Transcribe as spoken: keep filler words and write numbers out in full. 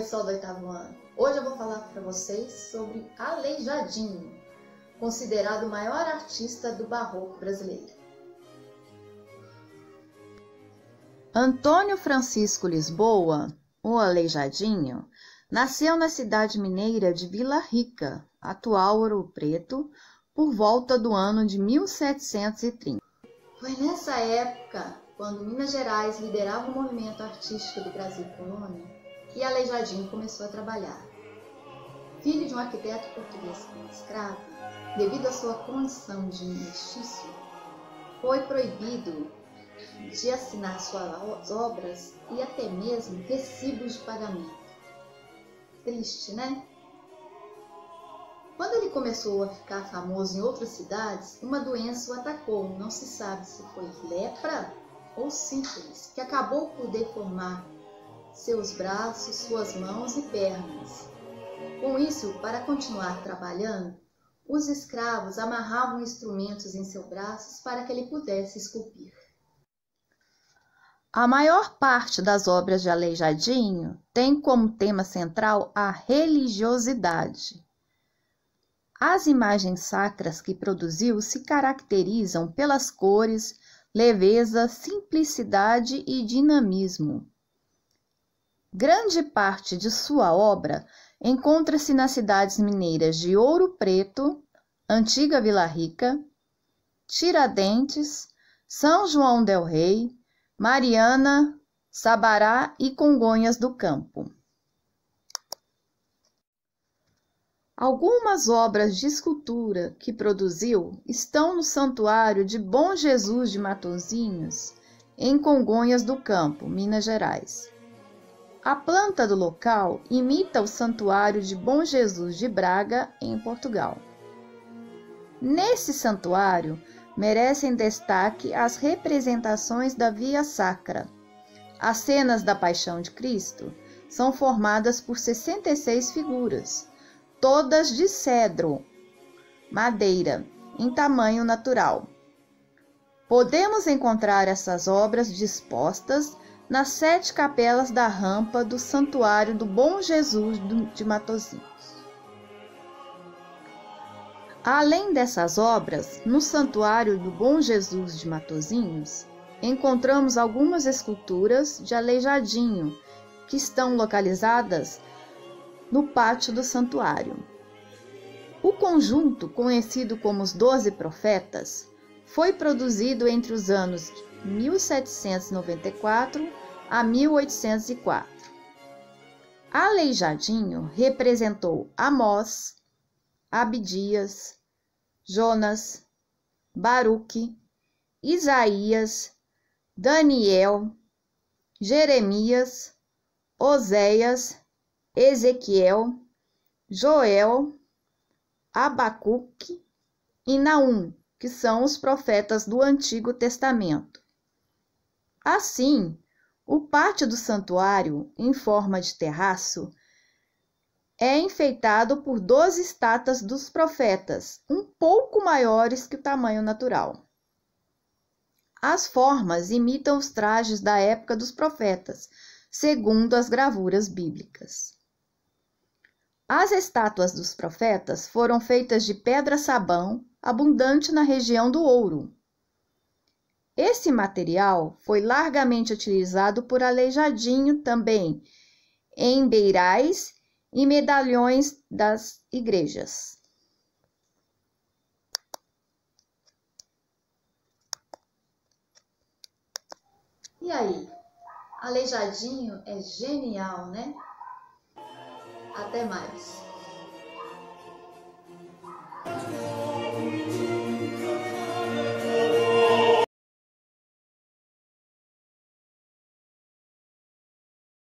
pessoal do oitavo ano! Hoje eu vou falar para vocês sobre Aleijadinho, considerado o maior artista do barroco brasileiro. Antônio Francisco Lisboa, o Aleijadinho, nasceu na cidade mineira de Vila Rica, atual Ouro Preto, por volta do ano de mil setecentos e trinta. Foi nessa época, quando Minas Gerais liderava o movimento artístico do Brasil Colônia, que Aleijadinho começou a trabalhar. Filho de um arquiteto português escravo, devido à sua condição de mestiço, foi proibido de assinar suas obras e até mesmo recibos de pagamento. Triste, né? Quando ele começou a ficar famoso em outras cidades, uma doença o atacou, não se sabe se foi lepra ou sífilis, que acabou por deformar seus braços, suas mãos e pernas. Com isso, para continuar trabalhando, os escravos amarravam instrumentos em seus braços para que ele pudesse esculpir. A maior parte das obras de Aleijadinho tem como tema central a religiosidade. As imagens sacras que produziu se caracterizam pelas cores, leveza, simplicidade e dinamismo. Grande parte de sua obra encontra-se nas cidades mineiras de Ouro Preto, antiga Vila Rica, Tiradentes, São João del Rei, Mariana, Sabará e Congonhas do Campo. Algumas obras de escultura que produziu estão no Santuário de Bom Jesus de Matozinhos, em Congonhas do Campo, Minas Gerais. A planta do local imita o Santuário de Bom Jesus de Braga, em Portugal. Nesse santuário, merecem destaque as representações da Via Sacra. As cenas da Paixão de Cristo são formadas por sessenta e seis figuras, todas de cedro, madeira, em tamanho natural. Podemos encontrar essas obras dispostas nas sete capelas da rampa do Santuário do Bom Jesus de Matozinhos. Além dessas obras, no Santuário do Bom Jesus de Matozinhos, encontramos algumas esculturas de Aleijadinho, que estão localizadas no pátio do santuário. O conjunto, conhecido como os Doze Profetas, foi produzido entre os anos de mil setecentos e noventa e quatro a mil oitocentos e quatro. Aleijadinho representou Amós, Abdias, Jonas, Baruque, Isaías, Daniel, Jeremias, Oséias, Ezequiel, Joel, Abacuque e Naum, que são os profetas do Antigo Testamento. Assim, o pátio do santuário, em forma de terraço, é enfeitado por doze estátuas dos profetas, um pouco maiores que o tamanho natural. As formas imitam os trajes da época dos profetas, segundo as gravuras bíblicas. As estátuas dos profetas foram feitas de pedra-sabão, abundante na região do Ouro. Esse material foi largamente utilizado por Aleijadinho também em beirais e medalhões das igrejas. E aí? Aleijadinho é genial, né? Até mais!